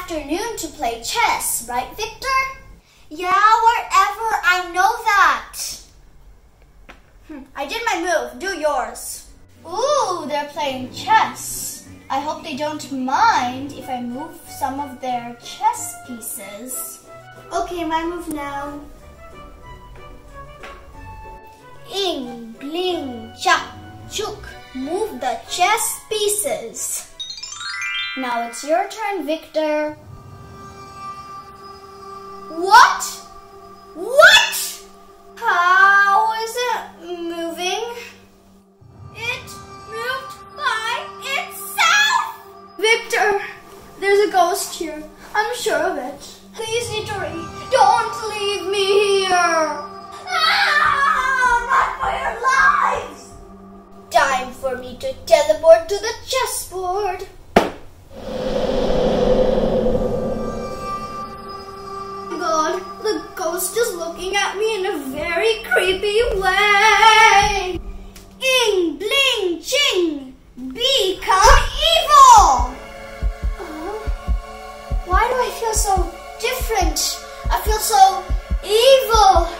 afternoon to play chess, right, Victor? Yeah, wherever, I know that. I did my move, do yours. Ooh, they're playing chess. I hope they don't mind if I move some of their chess pieces. Okay, my move now. Ing, bling, chak, chuk. Move the chess pieces. Now it's your turn, Victor. What? What? How is it moving? It moved by itself! Victor, there's a ghost here. I'm sure of it. Please, Ditori, don't leave me here. Run for your lives! Time for me to teleport to the chessboard. God, the ghost is looking at me in a very creepy way. Ing, bling, ching, become evil. Why do I feel so different? I feel so evil.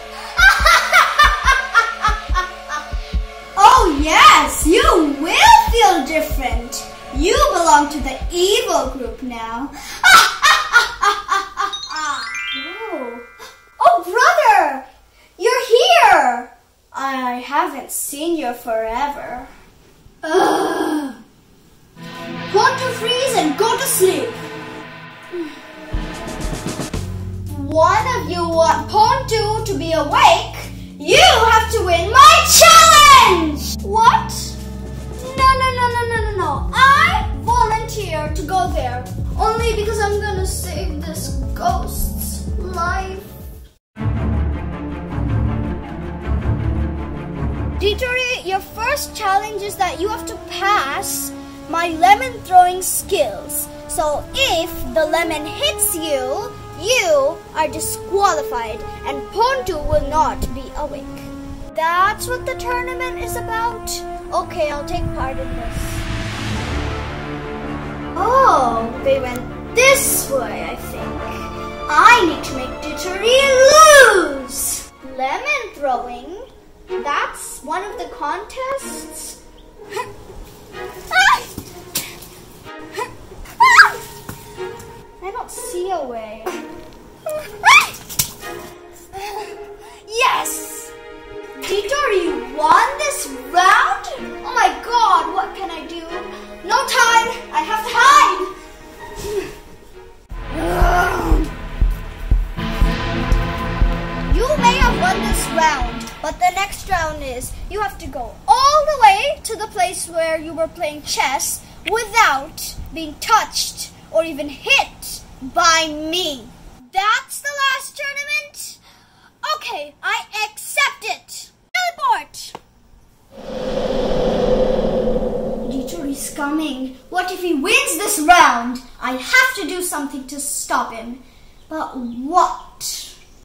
Oh yes, you will feel different. You belong to the evil group now. Oh, brother! You're here! I haven't seen you forever. Want to freeze and go to sleep. One of you want Bhontu to be awake. You have to win my challenge! What? No. I volunteer to go there. Only because I'm gonna save this ghost's life. Ditori, your first challenge is that you have to pass my lemon throwing skills. So if the lemon hits you, you are disqualified and Bhontu will not be awake. That's what the tournament is about? Okay, I'll take part in this. Oh, they went this way, I think. I need to make Ditori lose. Lemon throwing? That's one of the contests? I don't see a way. Yes! Ditori won this round? Oh my god, what can I do? No time! I have time! You may have won this round, but the next round is you have to go all the way to the place where you were playing chess without being touched or even hit by me. That's the last tournament? Okay, I accept it. Teleport! Ditori's coming. What if he wins this round? I have to do something to stop him. But what?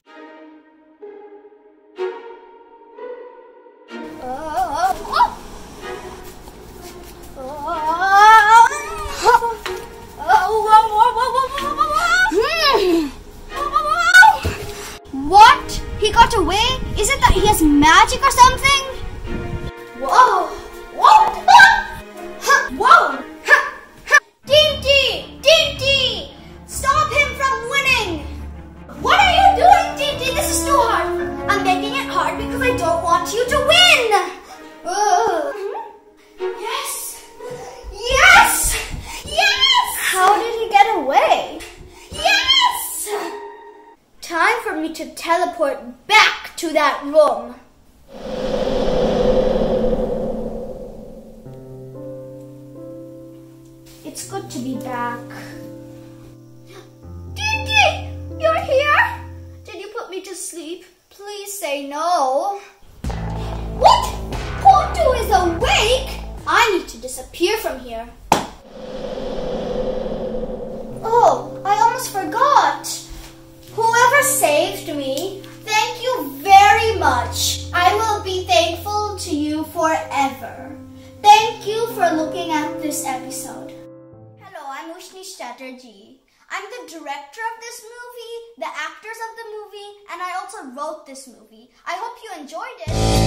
What? He got away? Is it that he has magic or something? Whoa! Whoa! Whoa! Tinti! Tinti! Stop him from winning! What are you doing, Tinti? This is too hard. I'm making it hard because I don't want you to win! Yes! Yes! Yes! How did he get away? Yes! Time for me to teleport back to that room. It's good to be back. Tinti! You're here? Did you put me to sleep? Please say no. What? Bhontu is awake? I need to disappear from here. Oh, I almost forgot. Whoever saved me, thank you very much. I will be thankful to you forever. Thank you for looking at this episode. Hello, I'm Ushnish Chatterjee. I'm the director of this movie, the actors of the movie, and I also wrote this movie. I hope you enjoyed it.